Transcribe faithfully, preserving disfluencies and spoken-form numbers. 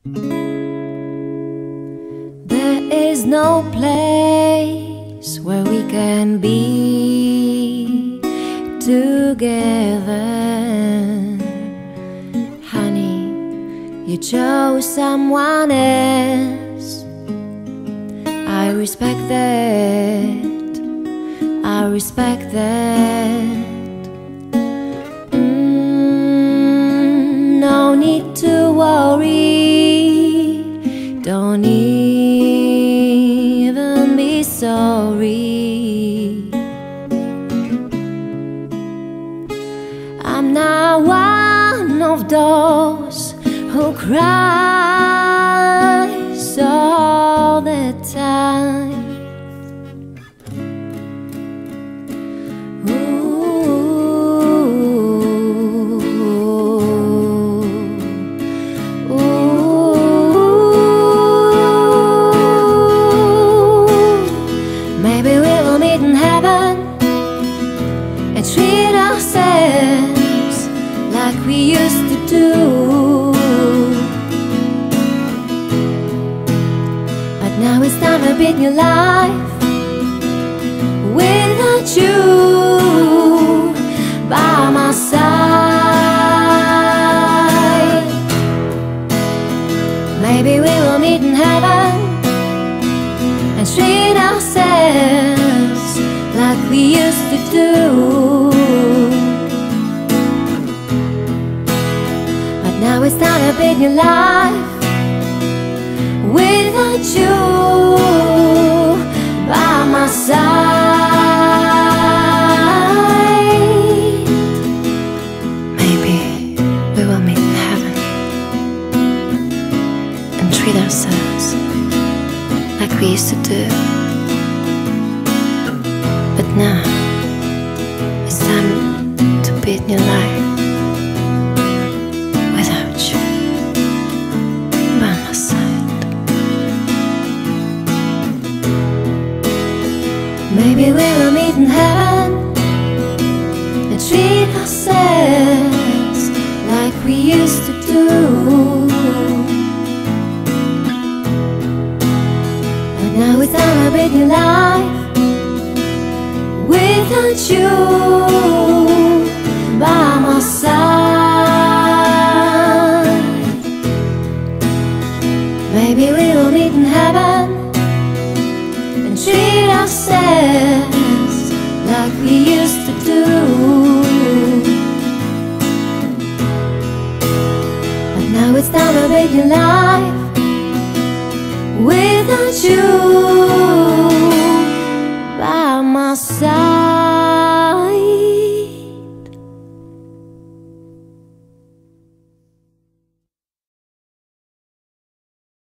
There is no place where we can be together. Honey, you chose someone else. I respect that, I respect that. mm, No need to worry, don't even be sorry. I'm not one of those who cries all the time. Maybe we will meet in heaven and treat ourselves like we used to do. But now it's time to begin your life without you by my side. Maybe we will meet in heaven and treat ourselves like we used to do. But now it's time to begin your life without you by my side. Maybe we will meet in heaven and treat ourselves like we used to do. But now it's time to begin your life without you by my side. Maybe we will meet in heaven and treat ourselves like we used to do. Now it's time to begin your life without you by my side. Maybe we will meet in heaven and treat ourselves like we used to do. But now it's time to begin your life without you by my side.